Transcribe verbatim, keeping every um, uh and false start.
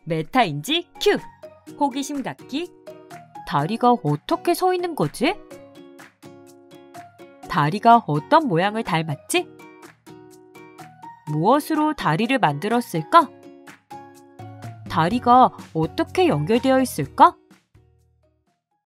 메타인지 큐! 호기심 갖기. 다리가 어떻게 서 있는 거지? 다리가 어떤 모양을 닮았지? 무엇으로 다리를 만들었을까? 다리가 어떻게 연결되어 있을까?